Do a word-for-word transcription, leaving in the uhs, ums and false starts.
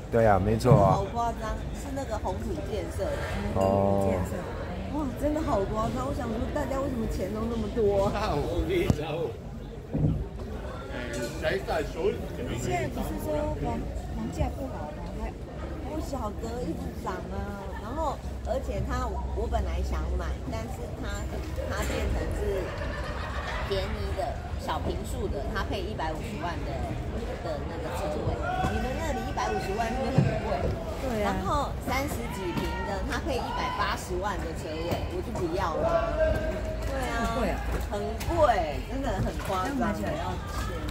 对啊，没错啊。 好夸张，是那个红土建设的。 哦。 建设。 哇，真的好夸张！我想说，大家为什么钱都那么多？ 现在不是说房房价不好吗？还不晓得一直涨啊。然后，而且他我本来想买，但是他他变成是便宜的小平数的，他配一百五十万的的那个车位。你们那里一百五十万是不是很贵？ 对啊。 然后三十几平的，他配一百八十万的车位，我就不要了。对啊， 很贵啊， 很贵，真的很夸张。 买起来要钱。